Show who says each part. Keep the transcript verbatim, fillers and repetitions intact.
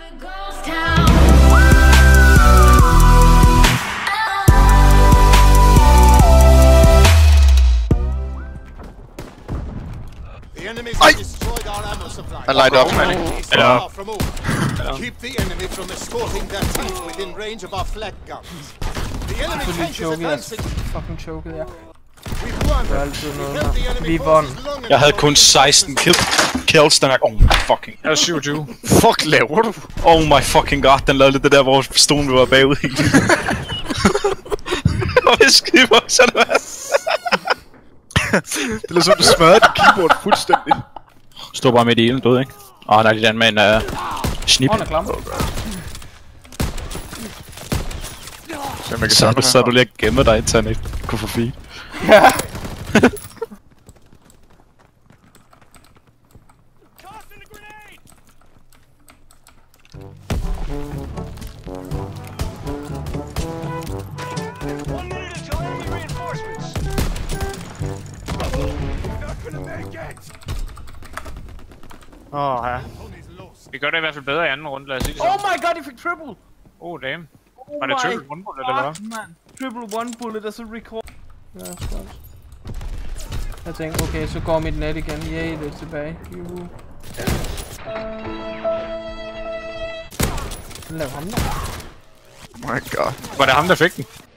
Speaker 1: Ej! Han light up, man.
Speaker 2: Ja.
Speaker 3: Keep the enemy from escorting their teeth within range of our flak guns. The enemy
Speaker 4: Fordi
Speaker 3: tank is
Speaker 4: choket, jeg
Speaker 3: advancing.
Speaker 4: fucking choket, ja.
Speaker 3: We've won.
Speaker 4: Det er altid noget
Speaker 3: Held the
Speaker 4: her.
Speaker 3: enemy
Speaker 4: Vi
Speaker 3: forces
Speaker 4: vandt.
Speaker 3: long enough
Speaker 2: Jeg havde
Speaker 3: for
Speaker 2: kun seksten kill kills den her. Oh my fucking.
Speaker 5: Jeg er syvogtyve.
Speaker 1: Fuck laver du?
Speaker 2: Oh my fucking god, den lavede lidt det der, hvor pistolen var bagud helt. Og vi skriver sådan noget.
Speaker 1: Det er som du smadrede dit keyboard fuldstændig.
Speaker 2: Stod bare midt i elen, død, ikke? Åh, oh, nej, det er den med en uh, snip.
Speaker 4: Åh, er klam.
Speaker 1: Så man kan
Speaker 2: Så, så, så du lige gemmer dig, indtil han ikke kunne få fint.
Speaker 4: Ja.
Speaker 5: Åh, ja. Vi gør det i hvert fald bedre i anden runde, lad os sige det sådan.
Speaker 4: Oh my god, I fik triple!
Speaker 5: Oh, damn.
Speaker 4: Oh
Speaker 5: Var det
Speaker 4: my
Speaker 5: triple one bullet, eller hvad?
Speaker 4: fuck, man. Triple one bullet, og så record. Ja, godt. Jeg tænkte, okay, så går mit net igen. Yay, det er tilbage. Juhu. Lav ham der.
Speaker 1: Oh my god.
Speaker 5: Var det ham, der fik den?